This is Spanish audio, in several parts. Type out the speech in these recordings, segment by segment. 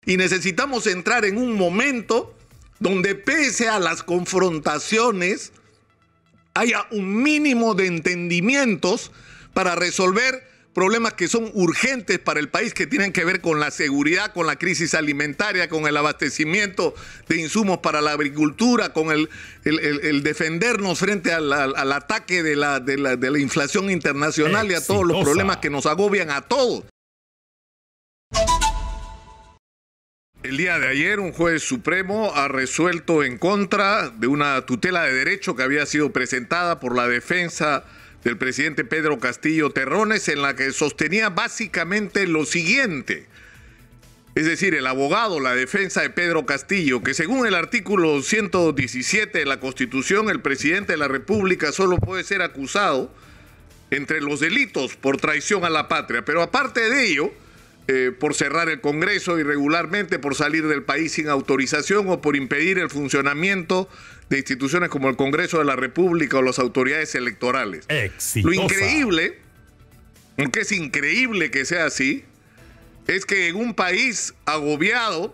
Y necesitamos entrar en un momento donde pese a las confrontaciones haya un mínimo de entendimientos para resolver problemas que son urgentes para el país, que tienen que ver con la seguridad, con la crisis alimentaria, con el abastecimiento de insumos para la agricultura, con el defendernos frente al ataque de la inflación internacional y a todos los problemas que nos agobian a todos. El día de ayer, un juez supremo ha resuelto en contra de una tutela de derecho que había sido presentada por la defensa del presidente Pedro Castillo Terrones, en la que sostenía básicamente lo siguiente. Es decir, el abogado, la defensa de Pedro Castillo, que según el artículo 117 de la Constitución, el presidente de la República solo puede ser acusado entre los delitos por traición a la patria, pero aparte de ello, por cerrar el Congreso irregularmente, por salir del país sin autorización o por impedir el funcionamiento de instituciones como el Congreso de la República o las autoridades electorales. Exitosa. Lo increíble, aunque es increíble que sea así, es que en un país agobiado,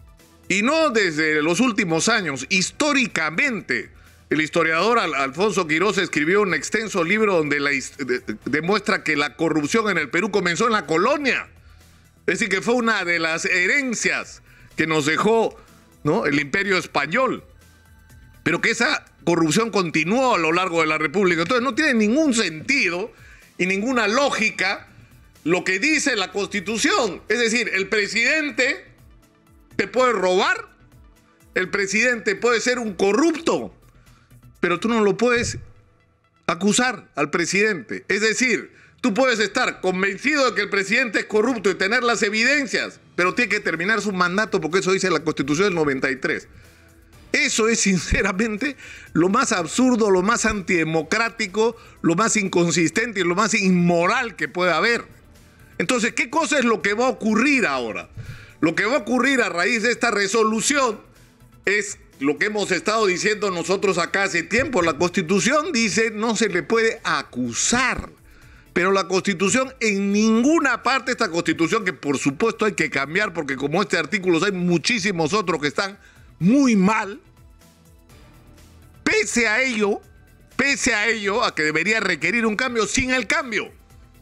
y no desde los últimos años, históricamente, el historiador Alfonso Quirós escribió un extenso libro donde demuestra que la corrupción en el Perú comenzó en la colonia. Es decir, que fue una de las herencias que nos dejó, ¿no?, el Imperio Español. Pero que esa corrupción continuó a lo largo de la República. Entonces no tiene ningún sentido y ninguna lógica lo que dice la Constitución. Es decir, el presidente te puede robar, el presidente puede ser un corrupto, pero tú no lo puedes acusar al presidente. Es decir, tú puedes estar convencido de que el presidente es corrupto y tener las evidencias, pero tiene que terminar su mandato porque eso dice la Constitución del 93. Eso es sinceramente lo más absurdo, lo más antidemocrático, lo más inconsistente y lo más inmoral que puede haber. Entonces, ¿qué cosa es lo que va a ocurrir ahora? Lo que va a ocurrir a raíz de esta resolución es lo que hemos estado diciendo nosotros acá hace tiempo. La Constitución dice no se le puede acusar. Pero la Constitución en ninguna parte, esta Constitución que por supuesto hay que cambiar porque como este artículo hay muchísimos otros que están muy mal, pese a ello, a que debería requerir un cambio, sin el cambio,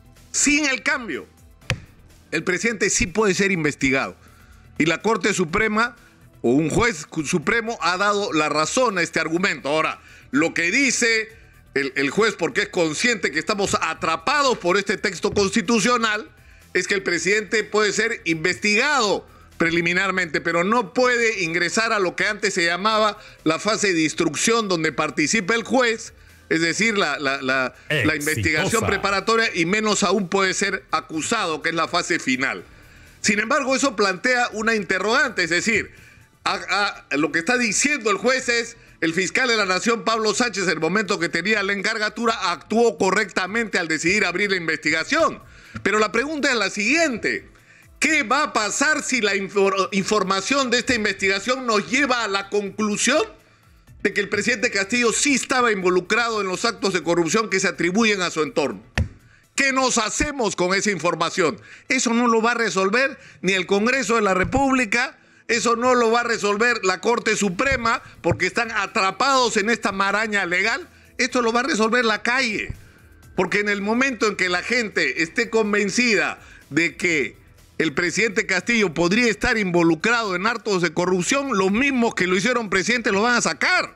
el presidente sí puede ser investigado. Y la Corte Suprema o un juez supremo ha dado la razón a este argumento. Ahora, lo que dice el juez, porque es consciente que estamos atrapados por este texto constitucional, es que el presidente puede ser investigado preliminarmente, pero no puede ingresar a lo que antes se llamaba la fase de instrucción, donde participa el juez, es decir, la investigación preparatoria, y menos aún puede ser acusado, que es la fase final. Sin embargo, eso plantea una interrogante, es decir, lo que está diciendo el juez es: el fiscal de la Nación, Pablo Sánchez, en el momento que tenía la encargatura, actuó correctamente al decidir abrir la investigación. Pero la pregunta es la siguiente: ¿qué va a pasar si la información de esta investigación nos lleva a la conclusión de que el presidente Castillo sí estaba involucrado en los actos de corrupción que se atribuyen a su entorno? ¿Qué nos hacemos con esa información? Eso no lo va a resolver ni el Congreso de la República, eso no lo va a resolver la Corte Suprema, porque están atrapados en esta maraña legal. Esto lo va a resolver la calle, porque en el momento en que la gente esté convencida de que el presidente Castillo podría estar involucrado en actos de corrupción, los mismos que lo hicieron presidente lo van a sacar,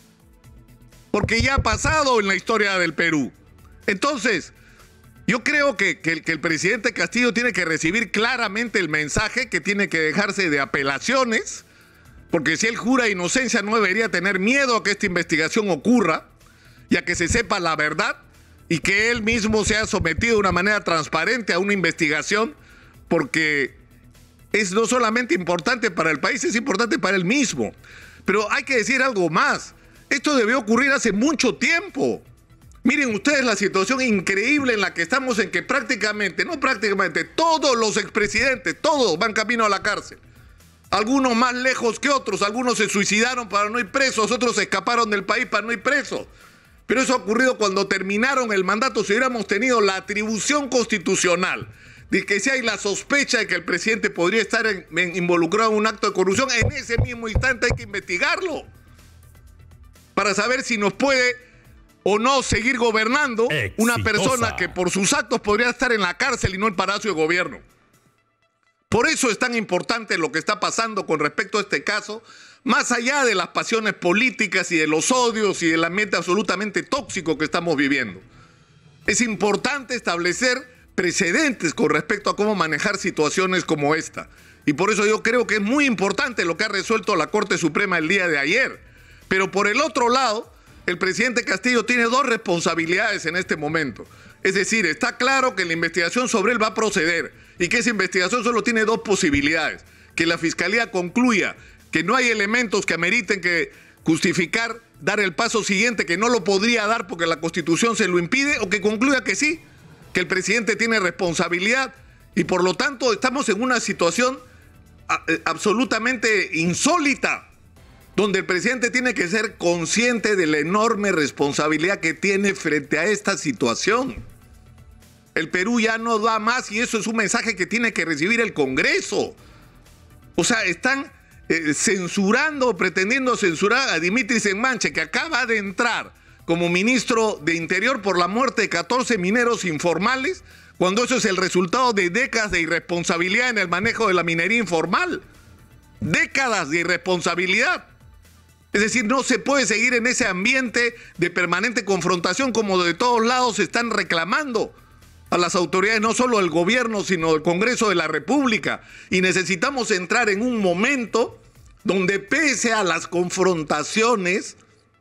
porque ya ha pasado en la historia del Perú. Entonces, yo creo que el presidente Castillo tiene que recibir claramente el mensaje que tiene que dejarse de apelaciones, porque si él jura inocencia no debería tener miedo a que esta investigación ocurra y a que se sepa la verdad y que él mismo sea sometido de una manera transparente a una investigación, porque es no solamente importante para el país, es importante para él mismo. Pero hay que decir algo más: esto debió ocurrir hace mucho tiempo. Miren ustedes la situación increíble en la que estamos, en que todos los expresidentes, todos van camino a la cárcel. Algunos más lejos que otros, algunos se suicidaron para no ir presos, otros se escaparon del país para no ir presos. Pero eso ha ocurrido cuando terminaron el mandato. Si hubiéramos tenido la atribución constitucional de que si hay la sospecha de que el presidente podría estar involucrado en un acto de corrupción, en ese mismo instante hay que investigarlo para saber si nos puede o no seguir gobernando una persona que por sus actos podría estar en la cárcel y no en Palacio de Gobierno. Por eso es tan importante lo que está pasando con respecto a este caso, más allá de las pasiones políticas y de los odios y del ambiente absolutamente tóxico que estamos viviendo. Es importante establecer precedentes con respecto a cómo manejar situaciones como esta. Y por eso yo creo que es muy importante lo que ha resuelto la Corte Suprema el día de ayer. Pero por el otro lado, el presidente Castillo tiene dos responsabilidades en este momento. Es decir, está claro que la investigación sobre él va a proceder y que esa investigación solo tiene dos posibilidades. Que la Fiscalía concluya que no hay elementos que ameriten que justificar dar el paso siguiente, que no lo podría dar porque la Constitución se lo impide, o que concluya que sí, que el presidente tiene responsabilidad y por lo tanto estamos en una situación absolutamente insólita, donde el presidente tiene que ser consciente de la enorme responsabilidad que tiene frente a esta situación. El Perú ya no da más y eso es un mensaje que tiene que recibir el Congreso. O sea, están censurando, pretendiendo censurar a Dimitris Enmanche, que acaba de entrar como ministro de Interior por la muerte de 14 mineros informales, cuando eso es el resultado de décadas de irresponsabilidad en el manejo de la minería informal. Décadas de irresponsabilidad. Es decir, no se puede seguir en ese ambiente de permanente confrontación como de todos lados se están reclamando a las autoridades, no solo del gobierno, sino del Congreso de la República. Y necesitamos entrar en un momento donde pese a las confrontaciones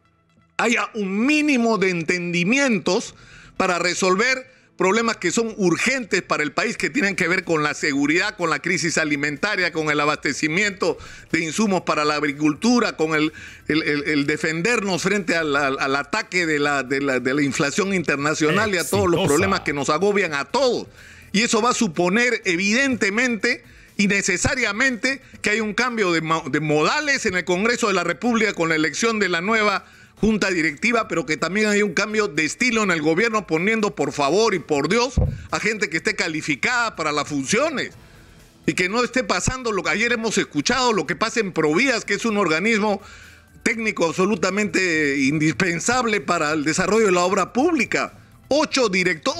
haya un mínimo de entendimientos para resolver problemas que son urgentes para el país, que tienen que ver con la seguridad, con la crisis alimentaria, con el abastecimiento de insumos para la agricultura, con el defendernos frente al ataque de la inflación internacional y a todos los problemas que nos agobian a todos. Y eso va a suponer evidentemente y necesariamente que hay un cambio de modales en el Congreso de la República con la elección de la nueva junta directiva, pero que también hay un cambio de estilo en el gobierno, poniendo por favor y por Dios a gente que esté calificada para las funciones y que no esté pasando lo que ayer hemos escuchado, lo que pasa en Provías, que es un organismo técnico absolutamente indispensable para el desarrollo de la obra pública. 8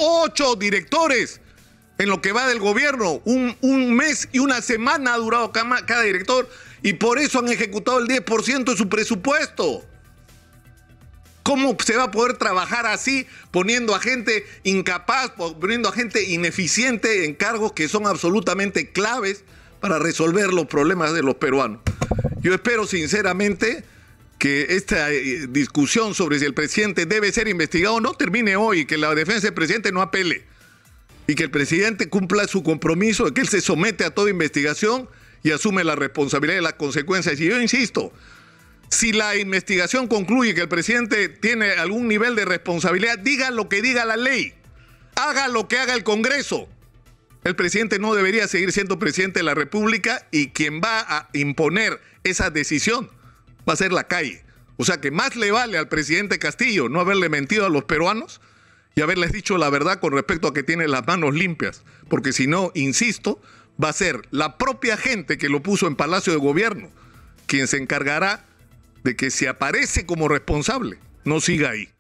directores en lo que va del gobierno, un mes y una semana ha durado cada director y por eso han ejecutado el 10% de su presupuesto. ¿Cómo se va a poder trabajar así, poniendo a gente incapaz, poniendo a gente ineficiente en cargos que son absolutamente claves para resolver los problemas de los peruanos? Yo espero sinceramente que esta discusión sobre si el presidente debe ser investigado no termine hoy, que la defensa del presidente no apele y que el presidente cumpla su compromiso de que él se somete a toda investigación y asume la responsabilidad y las consecuencias. Y yo insisto, si la investigación concluye que el presidente tiene algún nivel de responsabilidad, diga lo que diga la ley, haga lo que haga el Congreso. El presidente no debería seguir siendo presidente de la República y quien va a imponer esa decisión va a ser la calle. O sea que más le vale al presidente Castillo no haberle mentido a los peruanos y haberles dicho la verdad con respecto a que tiene las manos limpias, porque si no, insisto, va a ser la propia gente que lo puso en Palacio de Gobierno quien se encargará de que si aparece como responsable, no siga ahí.